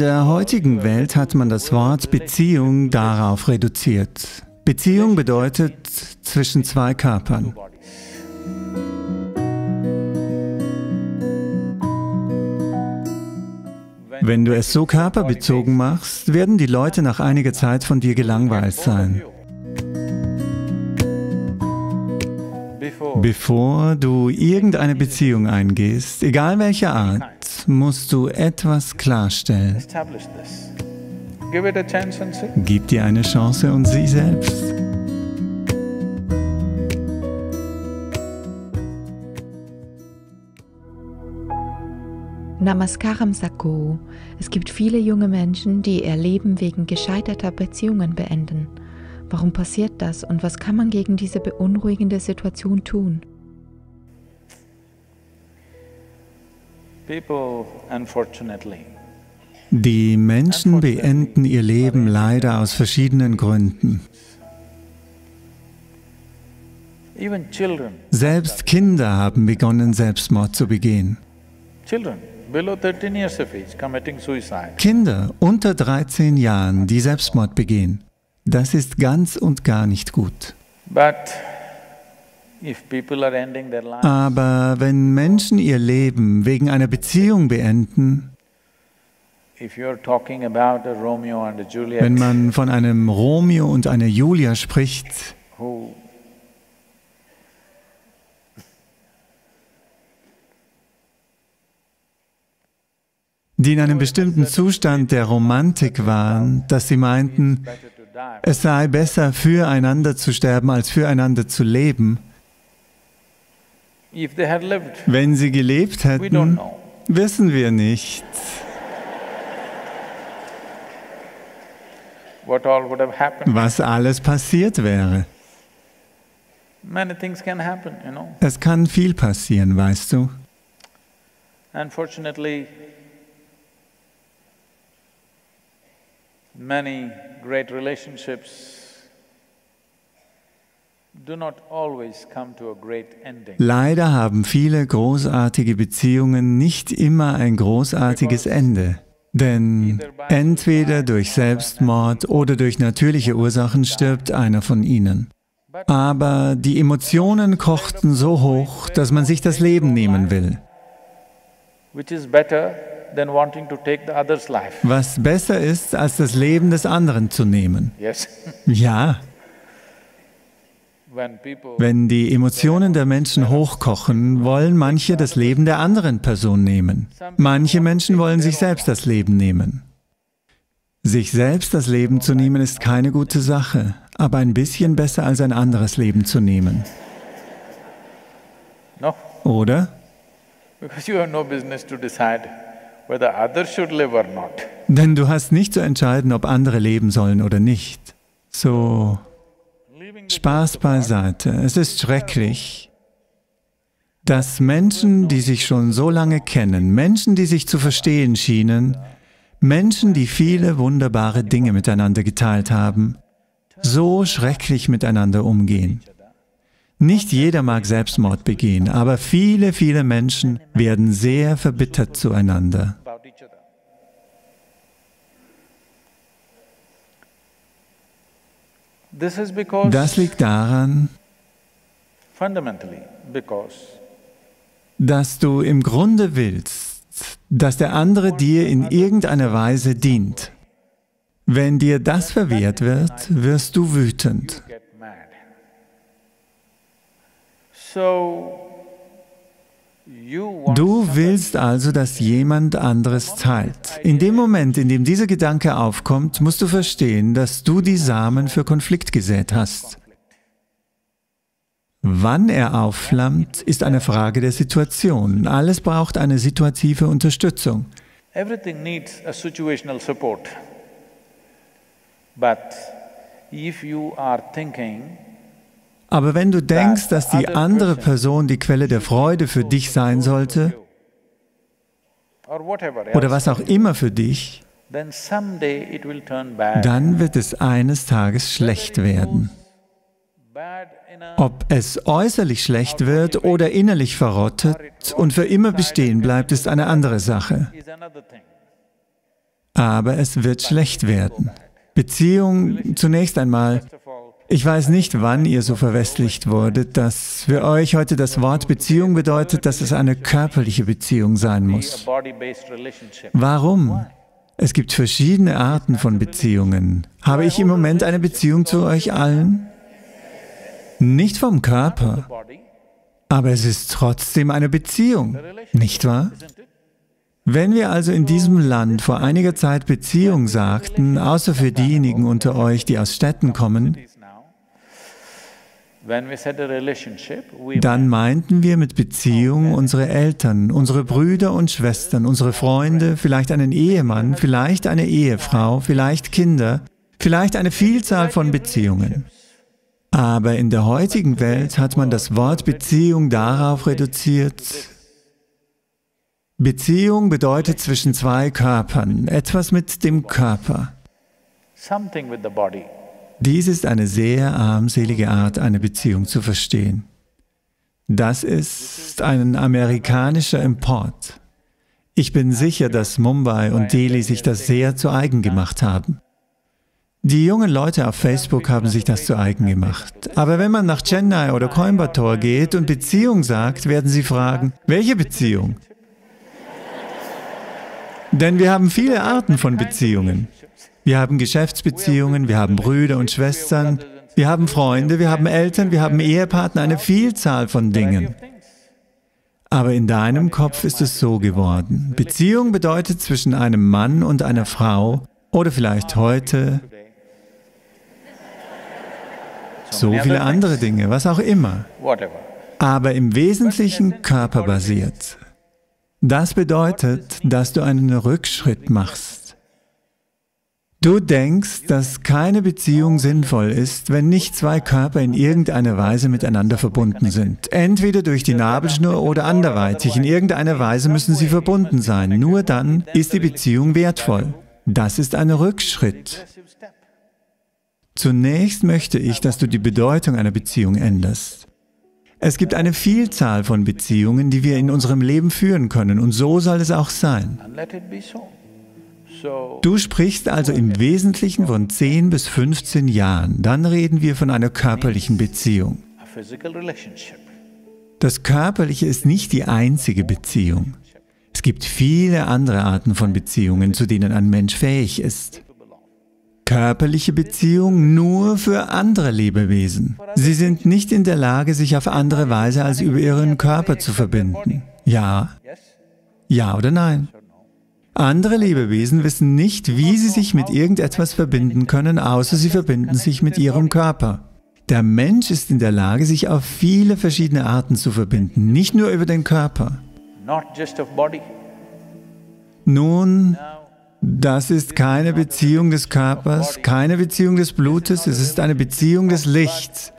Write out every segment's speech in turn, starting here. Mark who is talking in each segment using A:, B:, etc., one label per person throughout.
A: der heutigen Welt hat man das Wort Beziehung darauf reduziert. Beziehung bedeutet zwischen zwei Körpern. Wenn du es so körperbezogen machst, werden die Leute nach einiger Zeit von dir gelangweilt sein. Bevor du irgendeine Beziehung eingehst, egal welcher Art, musst du etwas klarstellen. Gib dir eine Chance und sieh selbst.
B: Namaskaram Sadhguru. Es gibt viele junge Menschen, die ihr Leben wegen gescheiterter Beziehungen beenden. Warum passiert das und was kann man gegen diese beunruhigende Situation tun?
A: Die Menschen beenden ihr Leben leider aus verschiedenen Gründen. Selbst Kinder haben begonnen, Selbstmord zu begehen. Kinder unter 13 Jahren, die Selbstmord begehen, das ist ganz und gar nicht gut. Aber wenn Menschen ihr Leben wegen einer Beziehung beenden, wenn man von einem Romeo und einer Julia spricht, die in einem bestimmten Zustand der Romantik waren, dass sie meinten, es sei besser, füreinander zu sterben, als füreinander zu leben. Wenn sie gelebt hätten, wissen wir nicht. Was alles passiert wäre. Es kann viel passieren, weißt du.
C: Many great relationships do not always come to a great ending.
A: Leider haben viele großartige Beziehungen nicht immer ein großartiges Ende. Denn entweder durch Selbstmord oder durch natürliche Ursachen stirbt einer von ihnen. Aber die Emotionen kochten so hoch, dass man sich das Leben nehmen will. Was besser ist, als das Leben des anderen zu nehmen. Ja. Wenn die Emotionen der Menschen hochkochen, wollen manche das Leben der anderen Person nehmen. Manche Menschen wollen sich selbst das Leben nehmen. Sich selbst das Leben zu nehmen ist keine gute Sache, aber ein bisschen besser als ein anderes Leben zu nehmen. Oder? Denn du hast nicht zu entscheiden, ob andere leben sollen oder nicht. So, Spaß beiseite. Es ist schrecklich, dass Menschen, die sich schon so lange kennen, Menschen, die sich zu verstehen schienen, Menschen, die viele wunderbare Dinge miteinander geteilt haben, so schrecklich miteinander umgehen. Nicht jeder mag Selbstmord begehen, aber viele, viele Menschen werden sehr verbittert zueinander. Das liegt daran, dass du im Grunde willst, dass der andere dir in irgendeiner Weise dient. Wenn dir das verwehrt wird, wirst du wütend. Du willst also, dass jemand anderes teilt. In dem Moment, in dem dieser Gedanke aufkommt, musst du verstehen, dass du die Samen für Konflikt gesät hast. Wann er aufflammt, ist eine Frage der Situation. Alles braucht eine situative Unterstützung.
C: Everything needs a situational support. But if you are thinking,
A: aber wenn du denkst, dass die andere Person die Quelle der Freude für dich sein sollte, oder was auch immer für dich, dann wird es eines Tages schlecht werden. Ob es äußerlich schlecht wird oder innerlich verrottet und für immer bestehen bleibt, ist eine andere Sache. aber es wird schlecht werden. Beziehung, zunächst einmal, ich weiß nicht, wann ihr so verwestlicht wurdet, dass für euch heute das Wort Beziehung bedeutet, dass es eine körperliche Beziehung sein muss. Warum? Es gibt verschiedene Arten von Beziehungen. Habe ich im Moment eine Beziehung zu euch allen? Nicht vom Körper, aber es ist trotzdem eine Beziehung, nicht wahr? Wenn wir also in diesem Land vor einiger Zeit Beziehung sagten, außer für diejenigen unter euch, die aus Städten kommen, dann meinten wir mit Beziehung unsere Eltern, unsere Brüder und Schwestern, unsere Freunde, vielleicht einen Ehemann, vielleicht eine Ehefrau, vielleicht Kinder, vielleicht eine Vielzahl von Beziehungen. Aber in der heutigen Welt hat man das Wort Beziehung darauf reduziert. Beziehung bedeutet zwischen zwei Körpern, etwas mit dem Körper. Dies ist eine sehr armselige Art, eine Beziehung zu verstehen. Das ist ein amerikanischer Import. Ich bin sicher, dass Mumbai und Delhi sich das sehr zu eigen gemacht haben. Die jungen Leute auf Facebook haben sich das zu eigen gemacht. Aber wenn man nach Chennai oder Coimbatore geht und Beziehung sagt, werden sie fragen, welche Beziehung? Denn wir haben viele Arten von Beziehungen. Wir haben Geschäftsbeziehungen, wir haben Brüder und Schwestern, wir haben Freunde, wir haben Eltern, wir haben Ehepartner, eine Vielzahl von Dingen. Aber in deinem Kopf ist es so geworden. Beziehung bedeutet zwischen einem Mann und einer Frau oder vielleicht heute so viele andere Dinge, was auch immer. Aber im Wesentlichen körperbasiert. Das bedeutet, dass du einen Rückschritt machst. Du denkst, dass keine Beziehung sinnvoll ist, wenn nicht zwei Körper in irgendeiner Weise miteinander verbunden sind. Entweder durch die Nabelschnur oder anderweitig. In irgendeiner Weise müssen sie verbunden sein. Nur dann ist die Beziehung wertvoll. Das ist ein Rückschritt. Zunächst möchte ich, dass du die Bedeutung einer Beziehung änderst. Es gibt eine Vielzahl von Beziehungen, die wir in unserem Leben führen können, und so soll es auch sein. Du sprichst also im Wesentlichen von 10 bis 15 Jahren, dann reden wir von einer körperlichen Beziehung. Das Körperliche ist nicht die einzige Beziehung. Es gibt viele andere Arten von Beziehungen, zu denen ein Mensch fähig ist. Körperliche Beziehung nur für andere Lebewesen. Sie sind nicht in der Lage, sich auf andere Weise als über ihren Körper zu verbinden. Ja? Ja oder nein? Andere Lebewesen wissen nicht, wie sie sich mit irgendetwas verbinden können, außer sie verbinden sich mit ihrem Körper. Der Mensch ist in der Lage, sich auf viele verschiedene Arten zu verbinden, nicht nur über den Körper. Nun, das ist keine Beziehung des Körpers, keine Beziehung des Blutes, es ist eine Beziehung des Lichts.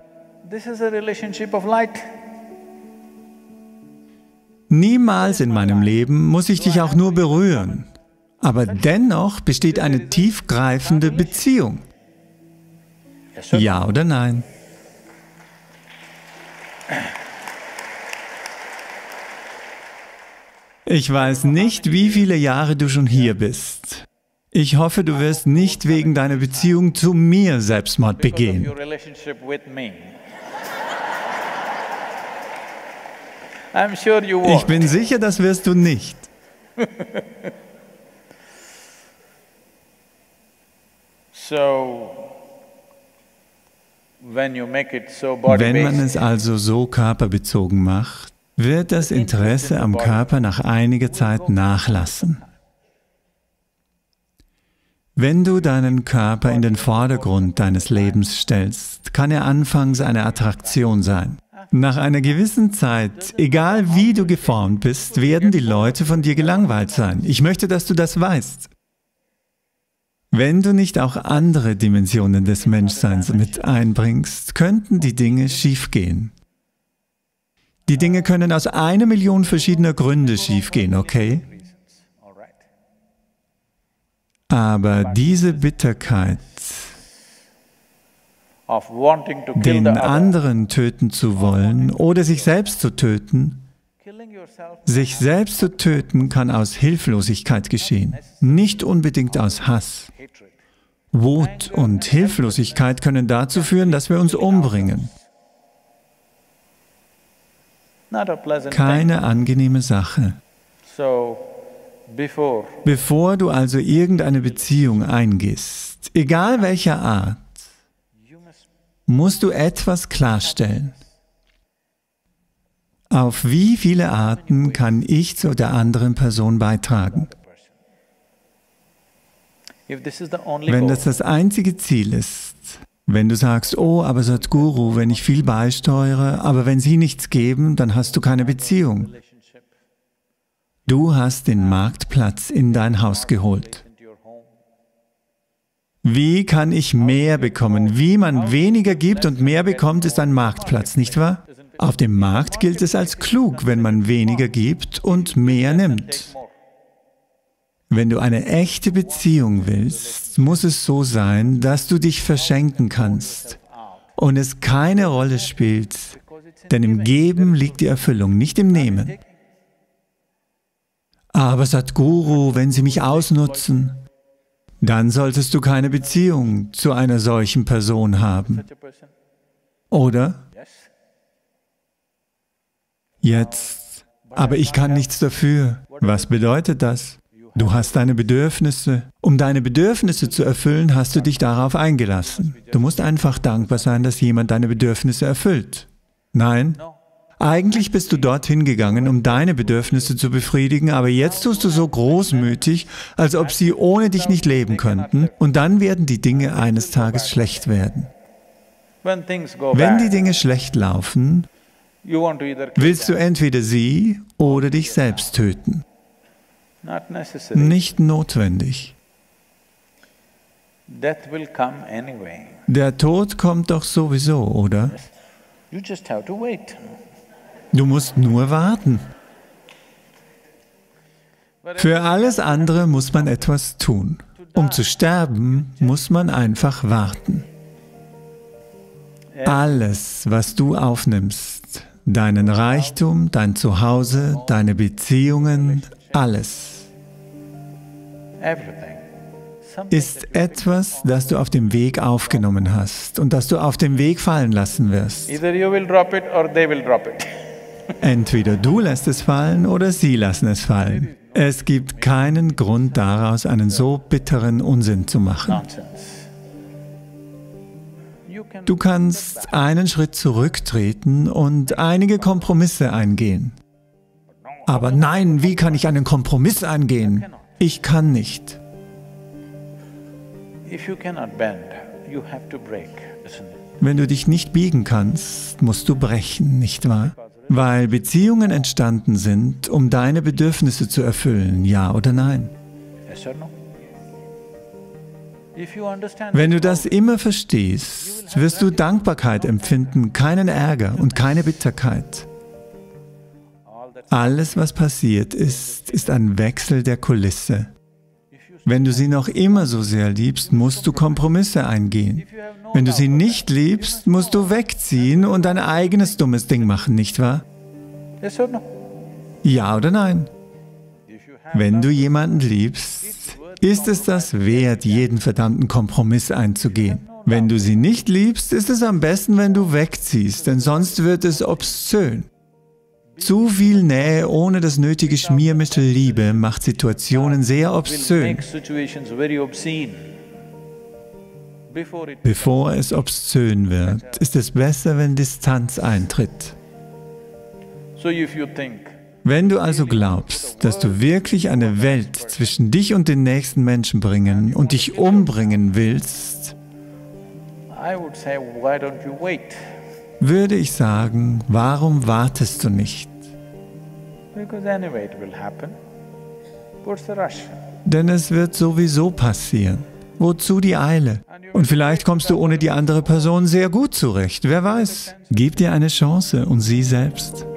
A: Niemals in meinem Leben muss ich dich auch nur berühren, aber dennoch besteht eine tiefgreifende Beziehung. Ja oder nein? Ich weiß nicht, wie viele Jahre du schon hier bist. Ich hoffe, du wirst nicht wegen deiner Beziehung zu mir Selbstmord begehen. Ich bin sicher, das wirst du nicht. Wenn man es also so körperbezogen macht, wird das Interesse am Körper nach einiger Zeit nachlassen. Wenn du deinen Körper in den Vordergrund deines Lebens stellst, kann er anfangs eine Attraktion sein. Nach einer gewissen Zeit, egal wie du geformt bist, werden die Leute von dir gelangweilt sein. Ich möchte, dass du das weißt. Wenn du nicht auch andere Dimensionen des Menschseins mit einbringst, könnten die Dinge schiefgehen. Die Dinge können aus 1 Million verschiedener Gründe schiefgehen, okay? Aber diese Bitterkeit, den anderen töten zu wollen oder sich selbst zu töten, Sich selbst zu töten kann aus Hilflosigkeit geschehen, nicht unbedingt aus Hass. Wut und Hilflosigkeit können dazu führen, dass wir uns umbringen. Keine angenehme Sache. Bevor du also irgendeine Beziehung eingehst, egal welcher Art, musst du etwas klarstellen. Auf wie viele Arten kann ich zu der anderen Person beitragen? Wenn das einzige Ziel ist, wenn du sagst, oh, aber Sadhguru, wenn ich viel beisteuere, aber wenn sie nichts geben, dann hast du keine Beziehung. Du hast den Marktplatz in dein Haus geholt. Wie kann ich mehr bekommen? Wie man weniger gibt und mehr bekommt, ist ein Marktplatz, nicht wahr? Auf dem Markt gilt es als klug, wenn man weniger gibt und mehr nimmt. Wenn du eine echte Beziehung willst, muss es so sein, dass du dich verschenken kannst und es keine Rolle spielt, denn im Geben liegt die Erfüllung, nicht im Nehmen. Aber Sadhguru, wenn sie mich ausnutzen, dann solltest du keine Beziehung zu einer solchen Person haben. Oder? Jetzt, aber ich kann nichts dafür. Was bedeutet das? Du hast deine Bedürfnisse. Um deine Bedürfnisse zu erfüllen, hast du dich darauf eingelassen. Du musst einfach dankbar sein, dass jemand deine Bedürfnisse erfüllt. Nein? Eigentlich bist du dorthin gegangen, um deine Bedürfnisse zu befriedigen, aber jetzt tust du so großmütig, als ob sie ohne dich nicht leben könnten, und dann werden die Dinge eines Tages schlecht werden. Wenn die Dinge schlecht laufen, willst du entweder sie oder dich selbst töten. Nicht notwendig. Der Tod kommt doch sowieso, oder? Du musst nur warten. Für alles andere muss man etwas tun. Um zu sterben, muss man einfach warten. Alles, was du aufnimmst, deinen Reichtum, dein Zuhause, deine Beziehungen, alles, ist etwas, das du auf dem Weg aufgenommen hast und das du auf dem Weg fallen lassen wirst. Entweder du lässt es fallen oder sie lassen es fallen. Es gibt keinen Grund daraus, einen so bitteren Unsinn zu machen. Du kannst einen Schritt zurücktreten und einige Kompromisse eingehen. Aber nein, wie kann ich einen Kompromiss eingehen? Ich kann nicht. Wenn du dich nicht biegen kannst, musst du brechen, nicht wahr? Weil Beziehungen entstanden sind, um deine Bedürfnisse zu erfüllen, ja oder nein? Wenn du das immer verstehst, wirst du Dankbarkeit empfinden, keinen Ärger und keine Bitterkeit. Alles, was passiert ist, ist ein Wechsel der Kulisse. Wenn du sie noch immer so sehr liebst, musst du Kompromisse eingehen. Wenn du sie nicht liebst, musst du wegziehen und dein eigenes dummes Ding machen, nicht wahr? Ja oder nein? Wenn du jemanden liebst, ist es das wert, jeden verdammten Kompromiss einzugehen. Wenn du sie nicht liebst, ist es am besten, wenn du wegziehst, denn sonst wird es obszön. Zu viel Nähe ohne das nötige Schmiermittel Liebe macht Situationen sehr obszön. Bevor es obszön wird, ist es besser, wenn Distanz eintritt. Wenn du also glaubst, dass du wirklich eine Welt zwischen dich und den nächsten Menschen bringen und dich umbringen willst, würde ich sagen, warum wartest du nicht? Denn es wird sowieso passieren. Wozu die Eile? Und vielleicht kommst du ohne die andere Person sehr gut zurecht, wer weiß. Gib dir eine Chance und sieh selbst.